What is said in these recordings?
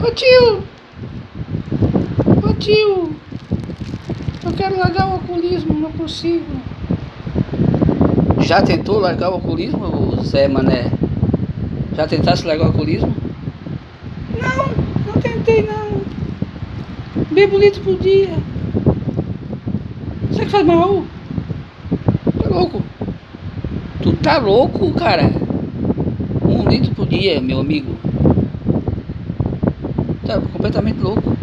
Ô tio, ô tio, eu quero largar o alcoolismo, não consigo. Já tentou largar o alcoolismo, Zé Mané? Já tentasse largar o alcoolismo? Não, não tentei não. Bebo 1 litro por dia. Será que faz mal? Tá louco? Tu tá louco, cara? 1 litro por dia, meu amigo. Tá completamente louco.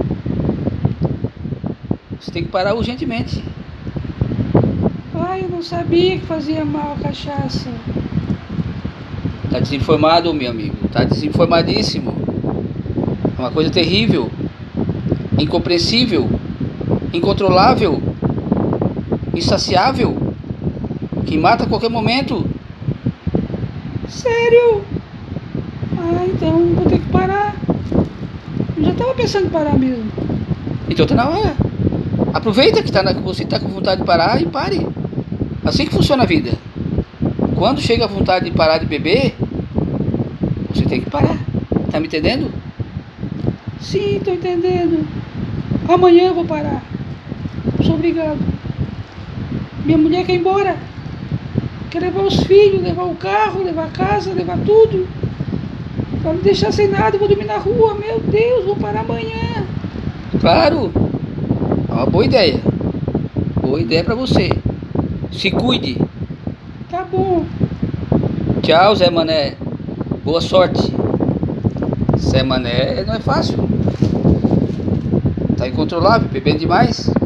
Você tem que parar urgentemente. Ai, eu não sabia que fazia mal a cachaça. Tá desinformado, meu amigo. Tá desinformadíssimo. É uma coisa terrível, incompreensível, incontrolável, insaciável, que mata a qualquer momento. Sério? Ah, então vou ter que parar. Eu já tava pensando em parar mesmo. Então tá na hora. Aproveita que você tá com vontade de parar e pare. Assim que funciona a vida. Quando chega a vontade de parar de beber, você tem que parar. Tá me entendendo? Sim, tô entendendo. Amanhã eu vou parar. Sou obrigado. Minha mulher quer ir embora. Quer levar os filhos, levar o carro, levar a casa, levar tudo. Vai me deixar sem nada, eu vou dormir na rua. Meu Deus, vou parar amanhã. Claro. É uma boa ideia. Boa ideia pra você. Se cuide. Tá bom. Tchau, Zé Mané. Boa sorte. Zé Mané não é fácil. Tá incontrolável, bebendo demais.